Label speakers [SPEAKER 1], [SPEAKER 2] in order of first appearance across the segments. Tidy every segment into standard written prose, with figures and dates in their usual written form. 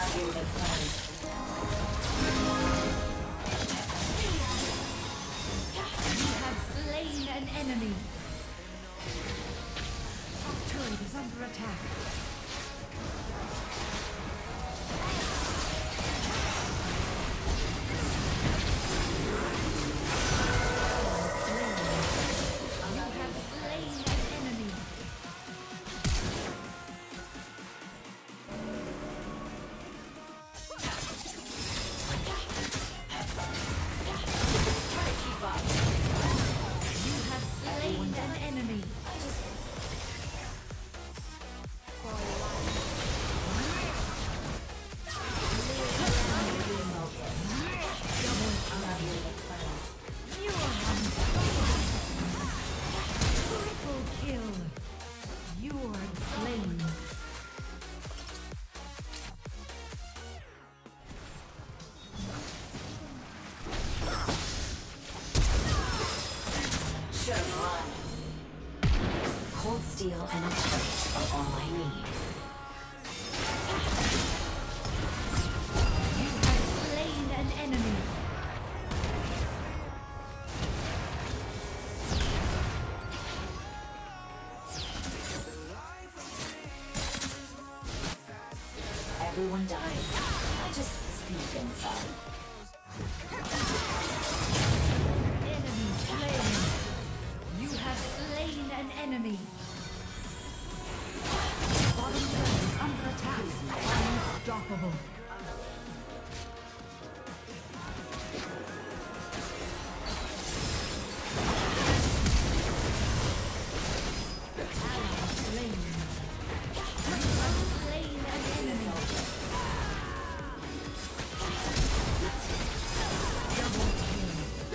[SPEAKER 1] not here with friends.
[SPEAKER 2] You have slain an enemy. Our turret is under attack.
[SPEAKER 1] Cold steel and a touch are all I need.
[SPEAKER 2] You have slain an enemy.
[SPEAKER 1] Everyone dies. I just speak inside.
[SPEAKER 2] Enemy slain. You have slain an enemy. Bottom turret is under attack. Unstoppable. Ally slain. You have slain an enemy. Double kill.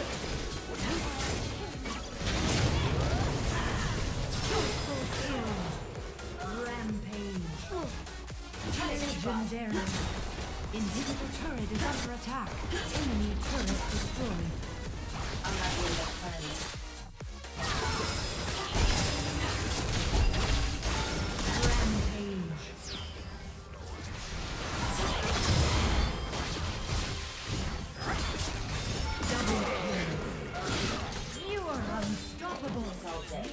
[SPEAKER 2] Triple kill. Rampage. Legendary. Inhibitor turret is under attack. Enemy turret destroyed.
[SPEAKER 1] I'm not here with friends.
[SPEAKER 2] Rampage. Double kill. You are unstoppable.
[SPEAKER 1] All day.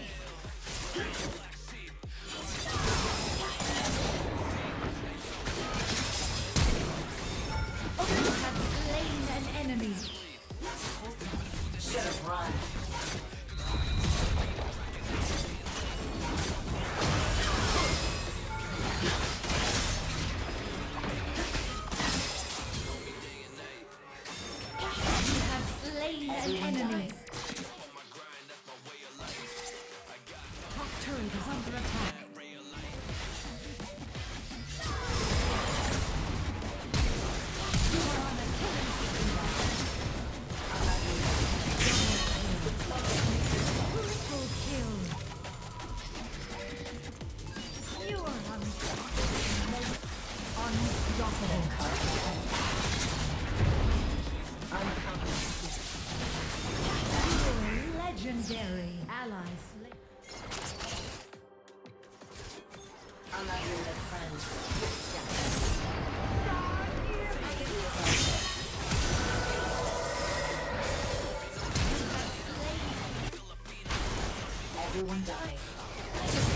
[SPEAKER 2] You have slain an enemy.
[SPEAKER 1] Should have run.
[SPEAKER 2] You have slain an enemy. Top turret is under attack. You are on a killing triple kill. You are unstoppable. You are legendary. Allies.
[SPEAKER 1] I'm not here with friends. Everyone dies. I just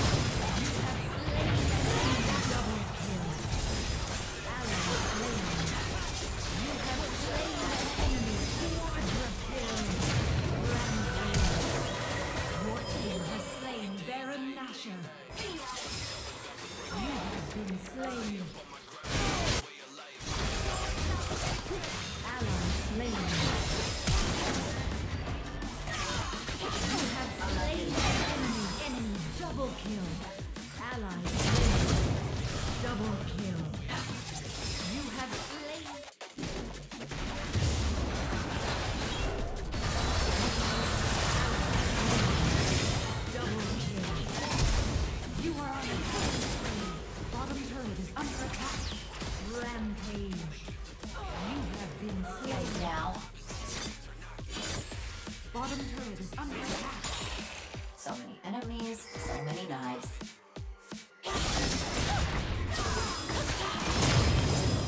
[SPEAKER 2] Double kill. Allies slain. You have slain an enemy. Quadra kill. Rampage. Your team has slain Baron Nashor. You have been slain. Ally slain. You have slain an enemy. Enemy double kill. Ally slain. Double kill. You have slain. Double kill. You are on a killing spree. Bottom turret is under attack. Rampage. You have been slain.
[SPEAKER 1] now.
[SPEAKER 2] Bottom turret is under attack.
[SPEAKER 1] So many enemies, so many knives.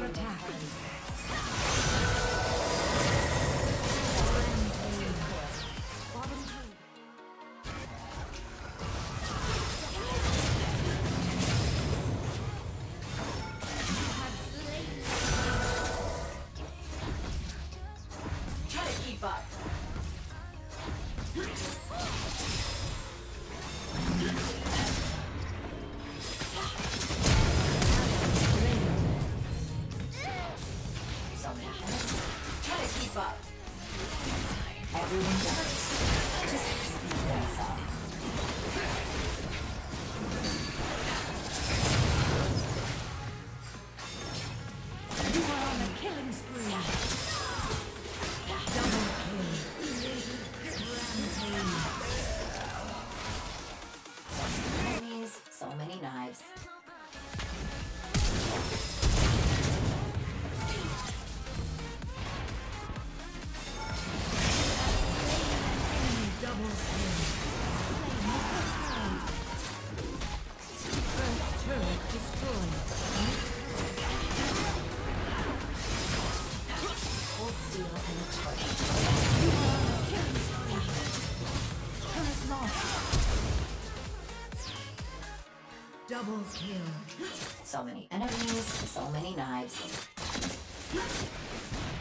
[SPEAKER 2] under attack. Bottom turret.
[SPEAKER 1] Try to keep up. So many heads. Try to keep up. Everyone does. Just speed themselves.
[SPEAKER 2] You are on a killing spree. Double kill. Rampage.
[SPEAKER 1] Enemies, so many knives.
[SPEAKER 2] Double kill. First turret destroyed.
[SPEAKER 1] Cold steel and a torch.
[SPEAKER 2] You are on a killing spree. Turret lost. Double kill.
[SPEAKER 1] So many enemies, so many knives.